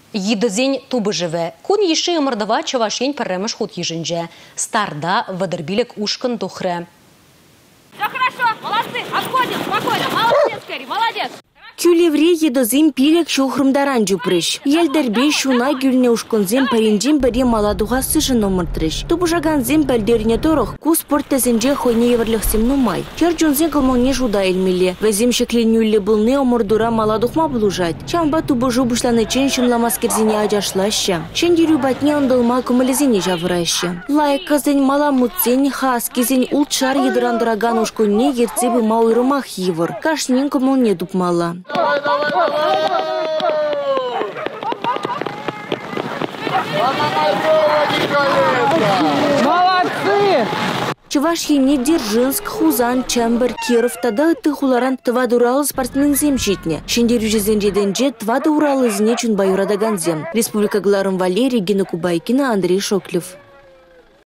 Йдызень тубы живе. Кун еши ымырдыва чавашень пірреміш худ ежінже. Старда вадырбилек ушкан тухры. Все хорошо, молодцы, обходим, спокойно, молодец, Кэрри, молодец. Тюлевре едозим пилек шухрымдаран жупрыш. Елдербе шуна гюльне ушконзем паринжим бере маладуға сышын омыртырыш. Тубужаганзем пәлдеріне торох ку спорттезенже хойне еврлихсем нумай. Чарджунзен кылмоне жуда элмеле. Везем шекленюлле былне омырдура маладухма булужать. Чамба тубужу бушланы чен шымламас керзине ажашлаща. Шендерю батне ондылма кумылезене жавыраща. Лайк казен маламутсен хас кезен ултшар едырандыраган ушконне ерцебі мауырымах евр. Кашнен кумылне дупмала. Молодцы! Чувашьине Дзержинск, Хузан, Чембер, Киров тада тыхуларан твады уралы спортсмензем житне. Шендерю жезенжеденже твады уралы зне чунбай урадаганзем. Республика Гларым Валерий, Гена Кубайкина, Андрей Шоклев.